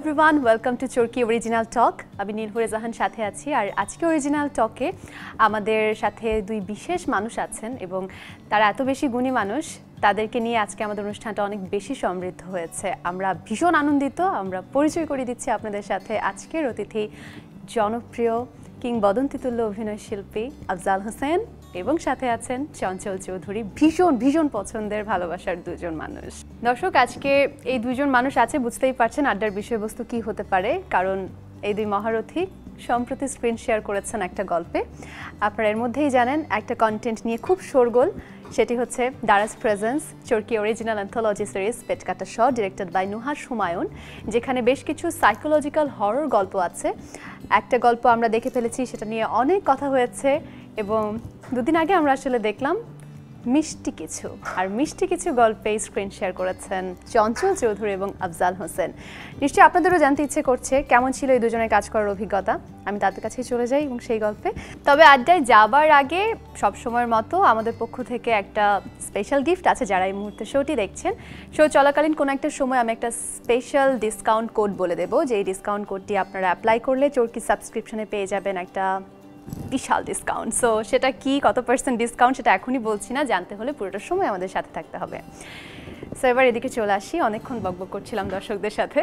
everyone, welcome to Chorki Original Talk. আমি নীল হুরেজাহান সাথে আছি আর আজকে অরিজিনাল টকে আমাদের সাথে দুই বিশেষ মানুষ আছেন এবং তারা এত বেশি গুণী মানুষ তাদেরকে নিয়ে আজকে আমাদের অনুষ্ঠানটা অনেক বেশি সমৃদ্ধ হয়েছে। আমরা ভীষণ আনন্দিত। আমরা পরিচয় করে দিচ্ছি আপনাদের সাথে আজকের অতিথি জনপ্রিয় কিংবদন্তিতুল্য অভিনয় শিল্পী আফজাল হোসেন এবং সাথে আছেন চঞ্চল চৌধুরী, ভীষণ পছন্দের ভালোবাসার দুজন মানুষ। দর্শক, আজকে এই দুজন মানুষ আছে, বুঝতেই পারছেন আড্ডার বিষয়বস্তু কি হতে পারে, কারণ এই দুই মহারথী সম্প্রতি স্ক্রিন শেয়ার করেছেন একটা গল্পে। আপনারা এর মধ্যেই জানেন একটা কন্টেন্ট নিয়ে খুব শোরগোল, সেটি হচ্ছে Daraz presence Chorki original anthology series Petkata Shaw, directed by Nuhash Humayun, যেখানে বেশ কিছু সাইকোলজিক্যাল হরর গল্প আছে। একটা গল্প আমরা দেখে ফেলেছি, সেটা নিয়ে অনেক কথা হয়েছে এবং দুদিন আগে আমরা আসলে দেখলাম মিষ্টি কিছু, আর মিষ্টি কিছু গল্পে স্ক্রিন শেয়ার করেছেন চঞ্চল চৌধুরী এবং আফজাল হোসেন। নিশ্চয়ই আপনাদেরও জানতে ইচ্ছে করছে কেমন ছিল এই দুজনের কাজ করার অভিজ্ঞতা। আমি তাদের কাছেই চলে যাই এবং সেই গল্পে। তবে আড্ডায় যাবার আগে সবসময়ের মতো আমাদের পক্ষ থেকে একটা স্পেশাল গিফট আছে যারা এই মুহূর্তে শোটি দেখছেন। শো চলাকালীন কোনো একটা সময় আমি একটা স্পেশাল ডিসকাউন্ট কোড বলে দেবো, যে এই ডিসকাউন্ট কোডটি আপনারা অ্যাপ্লাই করলে চরকি সাবস্ক্রিপশনে পেয়ে যাবেন একটা বিশাল ডিসকাউন্ট। সো সেটা কি, কত পার্সেন্ট ডিসকাউন্ট সেটা এখনই বলছি না, জানতে হলে পুরোটা সময় আমাদের সাথে থাকতে হবে। সো এবার এদিকে চলে আসি, অনেকক্ষণ বকবক করছিলাম দর্শকদের সাথে।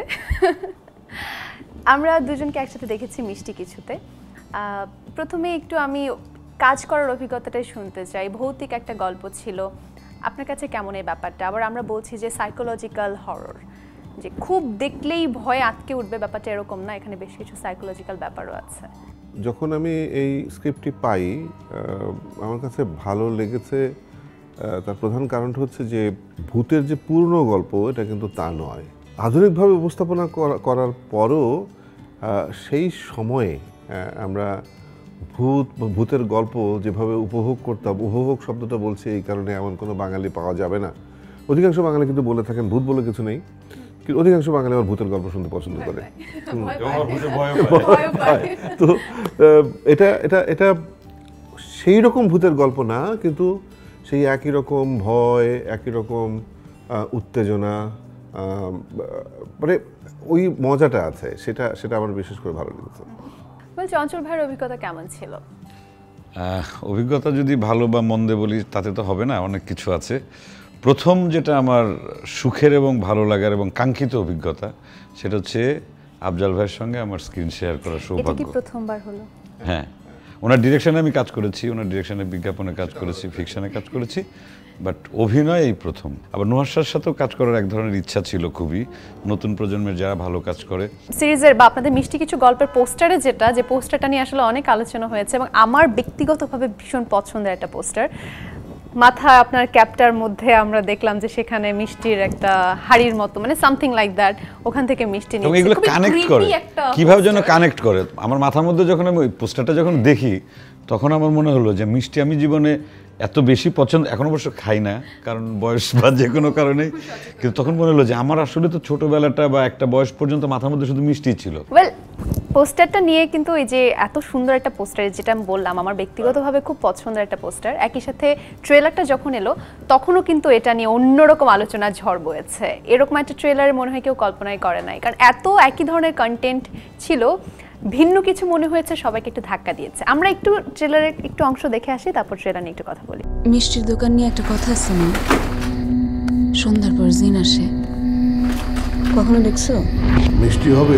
আমরা দুজনকে একসাথে দেখেছি মিষ্টি কিছুতে। প্রথমে একটু আমি কাজ করার অভিজ্ঞতাটাই শুনতে চাই। ভৌতিক একটা গল্প ছিল, আপনার কাছে কেমন এই ব্যাপারটা? আবার আমরা বলছি যে সাইকোলজিক্যাল হরর, যে খুব দেখলেই ভয় আটকে উঠবে, ব্যাপারটা এরকম না, এখানে বেশ কিছু সাইকোলজিক্যাল ব্যাপারও আছে। যখন আমি এই স্ক্রিপ্টটি পাই, আমার কাছে ভালো লেগেছে। তার প্রধান কারণটা হচ্ছে যে ভূতের যে পূর্ণ গল্প এটা কিন্তু তা নয়। আধুনিকভাবে উপস্থাপনা করার পরও সেই সময়ে আমরা ভূতের গল্প যেভাবে উপভোগ করতাম, উপভোগ শব্দটা বলছি এই কারণে এমন কোনো বাঙালি পাওয়া যাবে না। অধিকাংশ বাঙালি কিন্তু বলে থাকেন ভূত বলে কিছু নেই, কিন্তু অধিকাংশ বাঙালি আবার ভূতের গল্প শুনতে পছন্দ করে। তো এটা এটা এটা সেই রকম ভূতের গল্প না, কিন্তু সেই একই রকম ভয়, একই রকম উত্তেজনা, মানে ওই মজাটা আছে, সেটা সেটা আমার বিশেষ করে ভালো লেগেছে। চঞ্চল ভাইয়ের অভিজ্ঞতা কেমন ছিল? অভিজ্ঞতা যদি ভালো বা মন্দে বলি তাতে তো হবে না, অনেক কিছু আছে। প্রথম যেটা আমার সুখের এবং ভালো লাগার এবং কাঙ্ক্ষিত অভিজ্ঞতা, সেটা হচ্ছে আফজাল ভাইয়ের সঙ্গে আমার স্ক্রিন শেয়ার করার সৌভাগ্য। এটা কি প্রথমবার হলো? হ্যাঁ, ওনার ডিরেকশনে আমি কাজ করেছি, ওনার ডিরেকশনে বিজ্ঞাপনে কাজ করেছি, ফিকশনে কাজ করেছি, বাট অভিনয় এই প্রথম। আবার নুহার সাথেও কাজ করার এক ধরনের ইচ্ছা ছিল খুবই, নতুন প্রজন্মের যারা ভালো কাজ করে। সিরিজের বা আপনাদের মিষ্টি কিছু গল্পের পোস্টারে যে পোস্টারটা নিয়ে আসলে অনেক আলোচনা হয়েছে এবং আমার ব্যক্তিগতভাবে ভীষণ পছন্দের একটা পোস্টার। মাথায় আপনার ক্যাপটার মধ্যে আমরা দেখলাম যে সেখানে মিষ্টির একটা হাড়ির মতো, মানে সামথিং লাইক দ্যাট, ওখান থেকে মিষ্টি নিয়ে এগুলো কানেক্ট করে, কিভাবে যেন কানেক্ট করে আমার মাথার মধ্যে। যখন আমি ওই পোস্টারটা যখন দেখি তখন আমার মনে হলো যে মিষ্টি আমি জীবনে এত বেশি পছন্দ, এখন অবশ্য খাই না কারণ বয়স বা যে কোনো কারণে, কিন্তু তখন মনে হলো যে আমার আসলে তো ছোটবেলাটা বা একটা বয়স পর্যন্ত মাথার মধ্যে শুধু মিষ্টি ছিল। ওয়েল, পোস্টারটা নিয়ে কিন্তু এই যে এত সুন্দর একটা পোস্টার, যেটা আমি বললাম আমার ব্যক্তিগতভাবে খুব পছন্দের একটা পোস্টার, একই সাথে ট্রেলারটা যখন এলো তখনও কিন্তু এটা নিয়ে অন্যরকম আলোচনা ঝড় বয়েছে। এরকম একটা ট্রেলারে মনে হয় কেউ কল্পনাই করে নাই, কারণ এত একই ধরনের কন্টেন্ট ছিল, ভিন্ন কিছু মনে হয়েছে, সবাইকে একটু ধাক্কা দিয়েছে। আমরা একটু ট্রেলারের একটু অংশ দেখে আসি, তারপর ট্রেলার নিয়ে একটু কথা বলি। মিষ্টির দোকান নিয়ে একটা কথা আছে না, সন্ধ্যার পর জিন আসে, কখনো দেখছো? মিষ্টি হবে।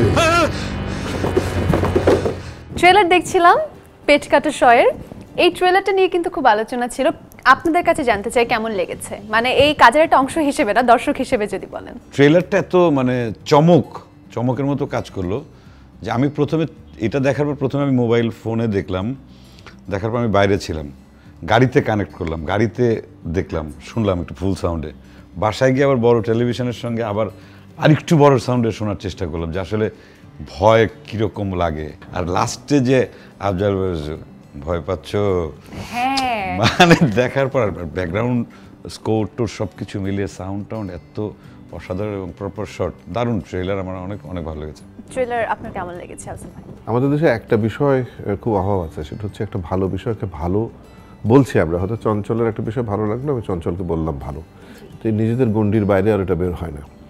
ট্রেলার দেখছিলাম পেটকাটা শয়ের, এই ট্রেলারটা নিয়ে কিন্তু খুব আলোচনা ছিল। আপনাদের কাছে জানতে চাই কেমন লেগেছে, মানে এই কাজের একটা অংশ হিসেবে না, দর্শক হিসেবে যদি বলেন। ট্রেলারটা এত মানে চমকের মতো কাজ করলো যে আমি প্রথমে এটা দেখার পর প্রথমে আমি মোবাইল ফোনে দেখলাম, দেখার পর আমি বাইরে ছিলাম, গাড়িতে কানেক্ট করলাম, গাড়িতে দেখলাম, শুনলাম একটু ফুল সাউন্ডে, বাসায় গিয়ে আবার বড় টেলিভিশনের সঙ্গে আবার আরেকটু বড় সাউন্ডে শোনার চেষ্টা করলাম যে আসলে ভয় কীরকম লাগে। আর লাস্টে যে আফজাল ভয় পাচ্ছ, মানে দেখার পর ব্যাকগ্রাউন্ড স্কোর টোর সব কিছু মিলিয়ে সাউন্ড টাউন্ড এত অসাধারণ এবং প্রপার শট, দারুণ ট্রেলার, আমার অনেক অনেক ভালো লেগেছে। ট্রেলার আপনার কেমন লেগেছে আফজাল ভাই? আমাদের দেশে একটা বিষয় খুব অভাব আছে, সেটা হচ্ছে একটা ভালো বিষয়কে ভালো বলছি আমরা। হয়তো চঞ্চলের একটা বিষয় ভালো লাগলো, আমি চঞ্চলকে বললাম ভালো, তো নিজেদের গণ্ডির বাইরে আর এটা বের হয় না।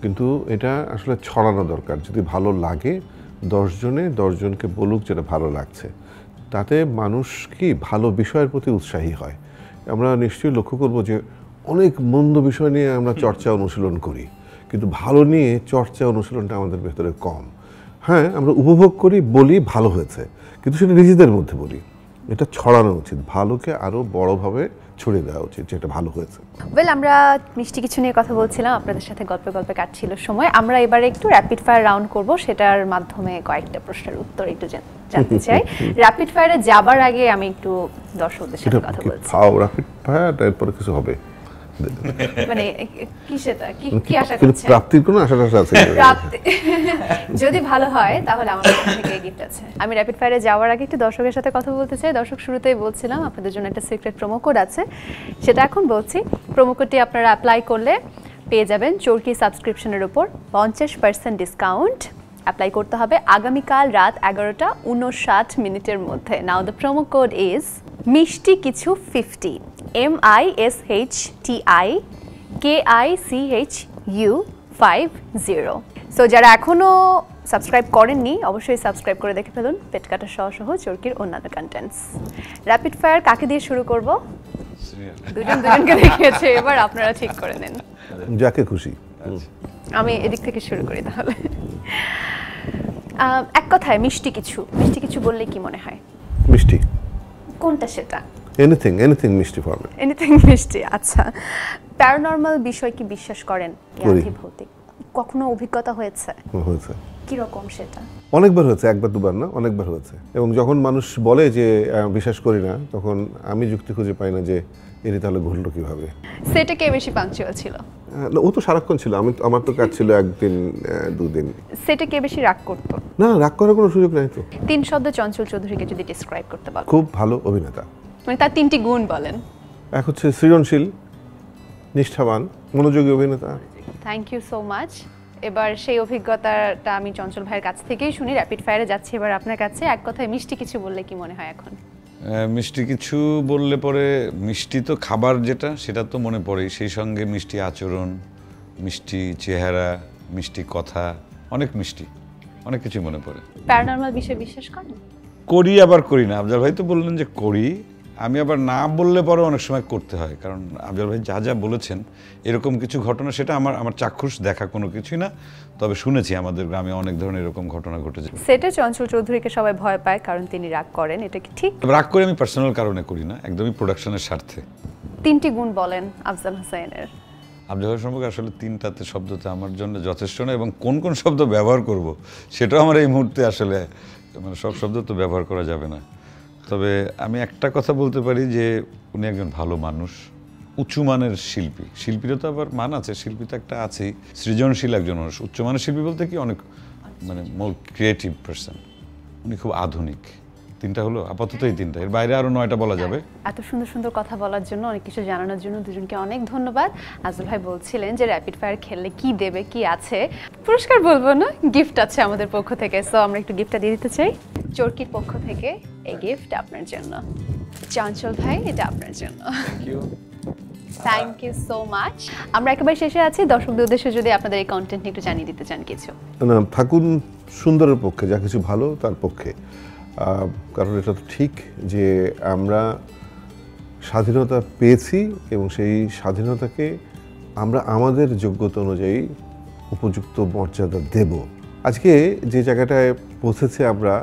কিন্তু এটা আসলে ছড়ানো দরকার। যদি ভালো লাগে 10 জনে 10 জনকে বলুক যেটা ভালো লাগছে, তাতে মানুষ কি ভালো বিষয়ের প্রতি উৎসাহী হয়। আমরা নিশ্চয়ই লক্ষ্য করব যে অনেক মন্দ বিষয় নিয়ে আমরা চর্চা অনুশীলন করি, কিন্তু ভালো নিয়ে চর্চা অনুশীলনটা আমাদের ভেতরে কম। হ্যাঁ, আমরা উপভোগ করি, বলি ভালো হয়েছে, কিন্তু সেটা নিজেদের মধ্যে বলি। এটা ছড়ানো উচিত, ভালোকে আরও বড়ভাবে ছড়িয়ে দেওয়া উচিত যেটা ভালো হয়েছে। ওয়েল, আমরা মিষ্টি কিছু নিয়ে কথা বলছিলাম, আপনাদের সাথে গল্পে গল্পে কাটছিল সময়। আমরা এবারে একটু র্যাপিড ফায়ার রাউন্ড করব, সেটার মাধ্যমে কয়েকটা প্রশ্নের উত্তর একটু জানতে চাই। র্যাপিড ফায়ারে যাবার আগে আমি একটু দর্শকদের সাথে কথা বলছি। র্যাপিড ফায়ার এরপরে কিছু হবে মানে কি সেটা কি আশা করছেন? প্রাপ্তির কোনো আশা আছে? প্রাপ্তি যদি ভালো হয় তাহলে আমার কাছ থেকে গিফট আছে। আমি র্যাপিড ফায়ারে যাওয়ার আগে একটু দর্শকের সাথে কথা বলতে চাই। দর্শক, শুরুতেই বলছিলাম আপনাদের জন্য একটা সিক্রেট প্রোমো কোড আছে, সেটা এখন বলছি। প্রোমো কোডটি আপনারা অ্যাপ্লাই করলে পেয়ে যাবেন চরকি সাবস্ক্রিপশনের উপর 50% ডিসকাউন্ট। অ্যাপ্লাই করতে হবে আগামীকাল রাত 11:59 মধ্যে। Now the promo code is মিষ্টি কিছু 50, MISHTIKICHU50। সো যারা এখনো সাবস্ক্রাইব করেননি অবশ্যই সাবস্ক্রাইব করে দেখে ফেলুন পেটকাটা সহ চরকির অন্যান্য কন্টেন্টস। র্যাপিড ফায়ার কাকে দিয়ে শুরু করব? দুজনকে দেখিয়েছে, এবার আপনারা ঠিক করে নেন যাকে খুশি। আমি এদিক থেকে শুরু করি তাহলে। এক কথায় মিষ্টি কিছু বললে কি মনে হয়? মিষ্টি। কোনটা সেটা? এনিথিং মিষ্টি ফরম্যাট। এনিথিং মিষ্টি। আচ্ছা, প্যারানর্মাল বিষয় কি বিশ্বাস করেন? ভৌতিক কখনো অভিজ্ঞতা হয়েছে? কি রকম সেটা? অনেকবার হয়েছে, একবার দুবার না, অনেকবার হয়েছে। এবং যখন মানুষ বলে যে বিশ্বাস করি না, তখন আমি যুক্তি খুঁজে পাই না যে এর তাহলে ঘটলো কিভাবে। সেটা কে বেশি পাংচুয়াল ছিল? ও তো সারাক্ষণ ছিল, আমার তো কাজ ছিল একদিন দুদিন। সেটা কে বেশি রাগ করতো? না, রাগ করার কোনো সুযোগ নাই তো। 3 শব্দে চঞ্চল চৌধুরীকে যদি ডিসক্রাইব করতে বলেন? খুব ভালো অভিনেতা। মানে তার 3টি গুণ বলেন। এক হচ্ছে সৃজনশীল, নিষ্ঠাবান, মনোযোগী অভিনেতা। Thank you so much. এবার সেই অভিজ্ঞতাটা আমি চঞ্চল ভাইয়ের কাছ থেকেই শুনি। র্যাপিড ফায়ারে যাচ্ছি এবার আপনার কাছে। এক কথায় মিষ্টি কিছু বললে কি মনে হয় এখন? মিষ্টি কিছু বললে পরে মিষ্টি তো খাবার যেটা, সেটা তো মনে পড়েই। সেই সঙ্গে মিষ্টি আচরণ, মিষ্টি চেহারা, মিষ্টি কথা, অনেক মিষ্টি, অনেক কিছু মনে পড়ে। প্যারানর্মাল বিষয়ে বিশ্বাস করেন? করি আবার করি না। আফজাল ভাই তো বললেন যে করি, আমি আবার না বললে পরে অনেক সময় করতে হয়। কারণ আফজাল ভাই যা বলেছেন এরকম কিছু ঘটনা, সেটা আমার চাক্ষুষ দেখা কোনো কিছুই না, তবে শুনেছি আমাদের গ্রামে অনেক ধরনের এরকম ঘটনা ঘটেছে। সেটা চঞ্চল চৌধুরীকে সবাই ভয় পায় কারণ তিনি রাগ করেন, এটা কি ঠিক? রাগ করে আমি পার্সোনাল কারণে করি না, একদমই প্রোডাকশনের স্বার্থে। 3টি গুণ বলেন আফজাল হোসেনের। আফজাল ভাই সম্পর্কে আসলে 3টাতে শব্দতে আমার জন্য যথেষ্ট না, এবং কোন কোন শব্দ ব্যবহার করব সেটাও আমার এই মুহূর্তে আসলে মানে সব শব্দ তো ব্যবহার করা যাবে না। তবে আমি একটা কথা বলতে পারি যে উনি একজন ভালো মানুষ, উঁচু মানের শিল্পী। শিল্পীরও তো আবার মান আছে, শিল্পী তো একটা আছেই, সৃজনশীল একজন মানুষ। উচ্চ মানের শিল্পী বলতে কি অনেক মানে মোর ক্রিয়েটিভ পারসন। উনি খুব আধুনিক। 3টা হলো আপাতত, এই 3টা, এর বাইরে আরো 9টা বলা যাবে। এত সুন্দর সুন্দর কথা বলার জন্য, অনেক কিছু জানানোর জন্য দুজনকে অনেক ধন্যবাদ। আফজল ভাই বলছিলেন যে র্যাপিড ফায়ার খেললে কি দেবে, কি আছে, পুরস্কার বলবো না, গিফট আছে আমাদের পক্ষ থেকে। সো আমরা একটু গিফটটা দিয়ে দিতে চাই। চরকির পক্ষ থেকে এই গিফট আপনার জন্য। চঞ্চল ভাই, এটা আপনার জন্য। Thank you so much. আমরা একেবারে শেষে আছি। দর্শকদের উদ্দেশ্যে যদি আপনাদের এই কন্টেন্ট একটু জানিয়ে দিতে চান কিছু। না, থাকুন সুন্দরের পক্ষে, যা কিছু ভালো তার পক্ষে। কারণ এটা তো ঠিক যে আমরা স্বাধীনতা পেয়েছি এবং সেই স্বাধীনতাকে আমরা আমাদের যোগ্যতা অনুযায়ী উপযুক্ত মর্যাদা দেব। আজকে যে জায়গাটায় পৌঁছেছে আমরা,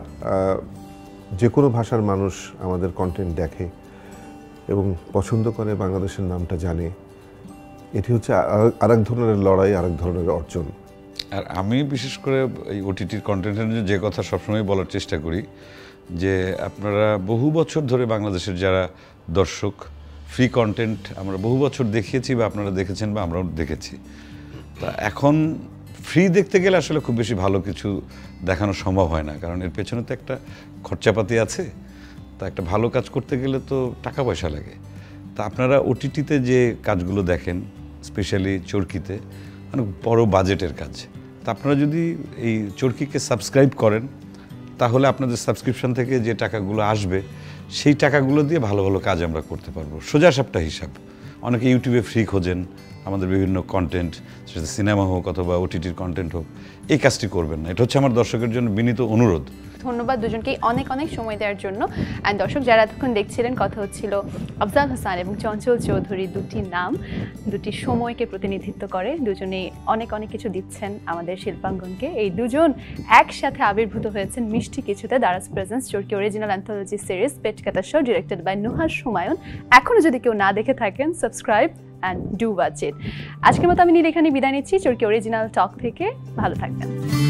যে কোনো ভাষার মানুষ আমাদের কন্টেন্ট দেখে এবং পছন্দ করে, বাংলাদেশের নামটা জানে, এটি হচ্ছে আরেক ধরনের লড়াই, আরেক ধরনের অর্জন। আর আমি বিশেষ করে এই ওটিটির কন্টেন্টের জন্য যে কথা সবসময় বলার চেষ্টা করি যে আপনারা বহু বছর ধরে বাংলাদেশের যারা দর্শক, ফ্রি কন্টেন্ট আমরা বহু বছর দেখিয়েছি বা আপনারা দেখেছেন বা আমরাও দেখেছি। তা এখন ফ্রি দেখতে গেলে আসলে খুব বেশি ভালো কিছু দেখানো সম্ভব হয় না, কারণ এর পেছনে তো একটা খরচাপাতি আছে। তা একটা ভালো কাজ করতে গেলে তো টাকা পয়সা লাগে। তা আপনারা ওটিটিতে যে কাজগুলো দেখেন, স্পেশালি চরকিতে, মানে বড় বাজেটের কাজ। তা আপনারা যদি এই চরকিকে সাবস্ক্রাইব করেন তাহলে আপনাদের সাবস্ক্রিপশন থেকে যে টাকাগুলো আসবে সেই টাকাগুলো দিয়ে ভালো ভালো কাজ আমরা করতে পারবো। সোজা সাপটা হিসাব। অনেকে ইউটিউবে ফ্রি খোঁজেন, আমাদের বিভিন্ন কন্টেন্ট, সেটা সিনেমা হোক অথবা ওটিটির কন্টেন্ট হোক, এই কাজটি করবেন না। এটা হচ্ছে আমার দর্শকের জন্য বিনীত অনুরোধ। ধন্যবাদ দুজনকেই অনেক অনেক সময় দেওয়ার জন্য। অ্যান্ড দর্শক যারা এতক্ষণ দেখছিলেন, কথা হচ্ছিল আফজাল হোসেন এবং চঞ্চল চৌধুরী, দুটি নাম দুটি সময়কে প্রতিনিধিত্ব করে। দুজনেই অনেক অনেক কিছু দিচ্ছেন আমাদের শিল্পাঙ্গনকে। এই দুজন একসাথে আবির্ভূত হয়েছেন মিষ্টি কিছুতে। Daraz presence Chorki original anthology series Pet Kata Shaw, directed by Nuhash Humayun. এখনও যদি কেউ না দেখে থাকেন, subscribe and do watch it. আজকের মতো আমি নীল এখানে বিদায় নিচ্ছি চরকি অরিজিনাল টক থেকে। ভালো থাকবেন।